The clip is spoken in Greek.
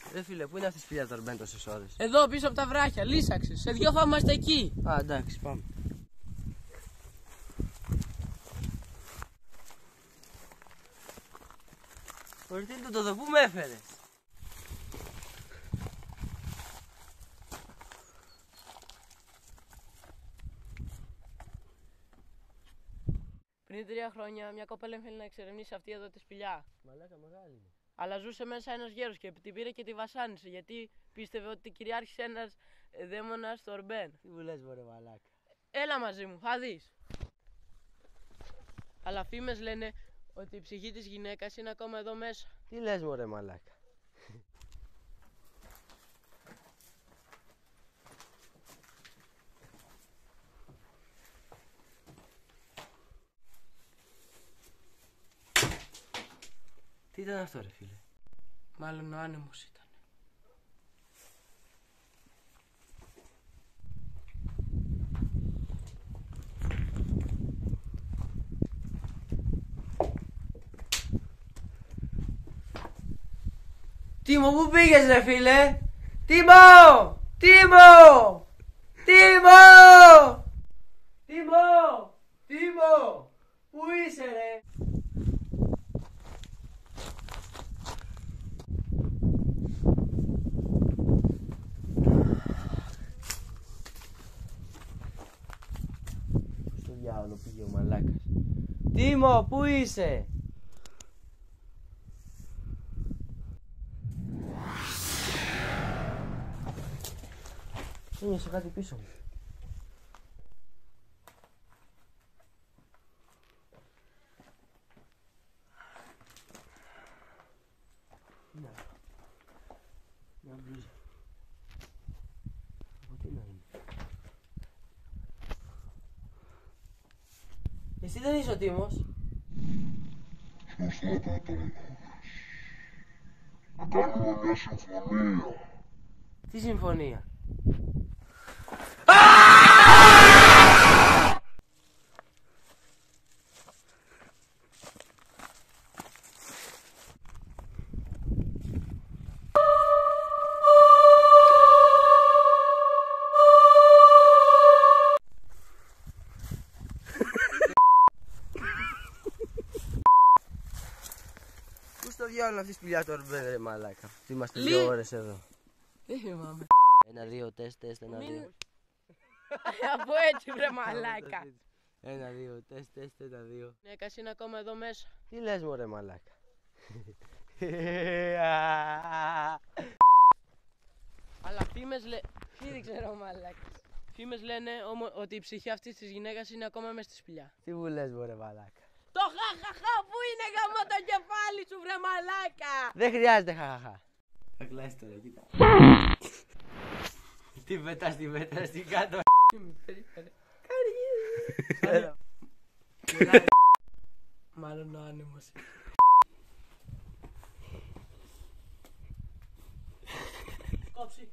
Ρε φίλε, πού είναι αυτή η σπηλιά τώρα μπαίνει τόσες ώρες? Εδώ πίσω από τα βράχια, λύσαξε. Σε 2 θα είμαστε εκεί. Α, εντάξει, πάμε. Ωραία, τι είναι το πού με έφερες? Πριν 3 χρόνια μια κοπέλα ήθελε να εξερευνήσει αυτή εδώ τη σπηλιά. Μαλάκα μεγάλη είναι. Αλλά ζούσε μέσα ένας γέρος και την πήρε και τη βασάνισε γιατί πίστευε ότι κυριάρχησε ένας δαίμονας στο Ορμπέν. Τι μου λες μωρέ μαλάκα? Έλα μαζί μου, θα δεις. Αλλά φήμες λένε ότι η ψυχή της γυναίκας είναι ακόμα εδώ μέσα. Τι λες μωρέ μαλάκα? Τι ήταν αυτό ρε φίλε? Μάλλον ο άνεμος ήταν. Τίμο, πού πήγες ρε φίλε? Τίμο! Τίμο! Τίμο! Τίμο! Τίμο! Πού είσαι ρε? Στο διάολο πήγε ο μαλάκας. Τίμο, πού είσαι? Ένιωσα κάτι πίσω μου. Να. Μια μπλούζα. Από τι να είναι? Εσύ δεν είσαι ο Τίμος? Σωστά το έκανες. Να κάνουμε μια συμφωνία. Τι συμφωνία? Πού στο διάολο αυτή η σπηλιά τώρα μπαίνει ρε μαλάκα? Είμαστε 2 ώρες εδώ. Δεν θυμάμαι. 1, 2, τεστ, 1, 2. Από έτσι βρε μαλάκα. 1, 2, τεστ, 1, 2. Γυναίκας είναι ακόμα εδώ μέσα. Τι λες μωρέ μαλάκα? Αλλά φήμες λένε. Τι δεν ξέρω μαλάκα. Φήμες λένε ότι η ψυχή αυτής της γυναίκας είναι ακόμα μέσα στη σπηλιά. Τι μου λες μωρέ μαλάκα? Το χαχαχά που είναι γαμώ το κεφάλι σου βρε μαλάκα. Δεν χρειάζεται χαχαχά. Θα κλάσεις τώρα, κοίτα. Τι πετάς, τι πετάς, τι κάτω. Έλα. Μάλλον ο άνεμος. Κόψει.